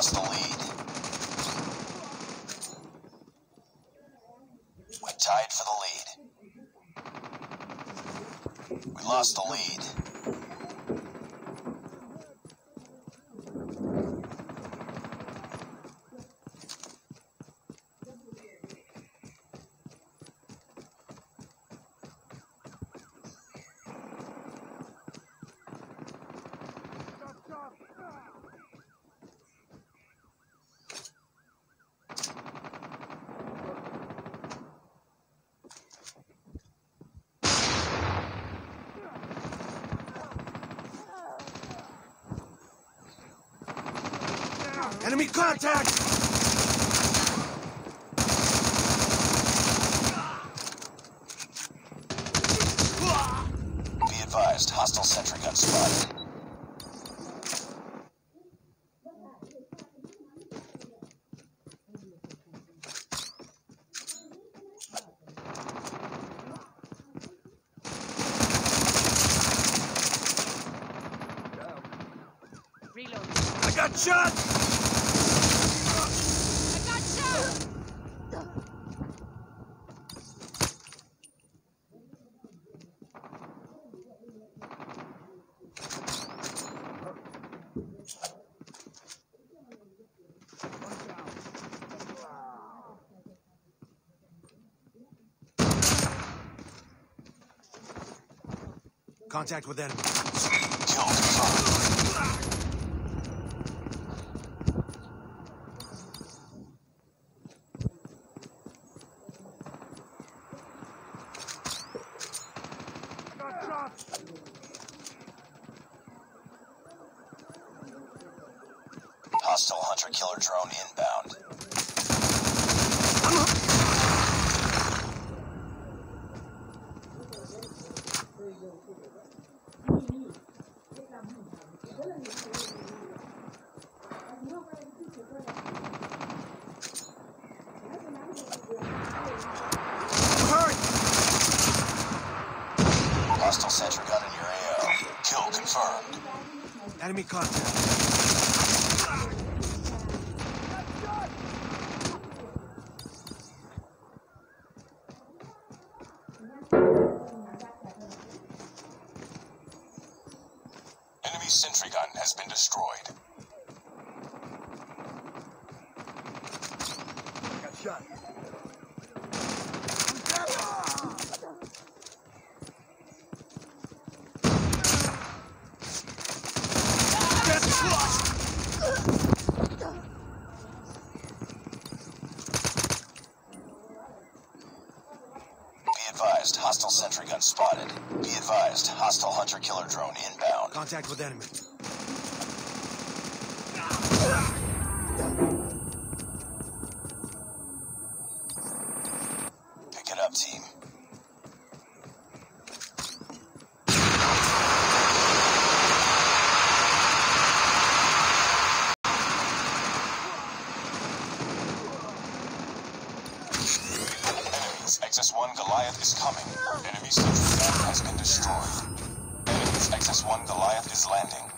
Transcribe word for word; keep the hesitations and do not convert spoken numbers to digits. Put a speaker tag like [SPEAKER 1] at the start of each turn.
[SPEAKER 1] lost the lead. We tied for the lead. We lost the lead.
[SPEAKER 2] Enemy contact!
[SPEAKER 1] Be advised, hostile sentry gun spotted.
[SPEAKER 3] Reload.
[SPEAKER 2] I got shot! Contact with enemy.
[SPEAKER 1] Kill confirmed. Hostile hunter-killer drone inbound. Hostile sentry gun in your A O. Kill confirmed.
[SPEAKER 2] Enemy contact.
[SPEAKER 1] Enemy sentry gun has been destroyed.
[SPEAKER 2] Got shot.
[SPEAKER 1] Be advised, hostile sentry gun spotted. Be advised, hostile hunter-killer drone inbound.
[SPEAKER 2] Contact with enemy.
[SPEAKER 1] Pick it up, team. Enemies, X S one Goliath is coming. Enemy sentry gun has been destroyed. Enemies, X S one Goliath is landing.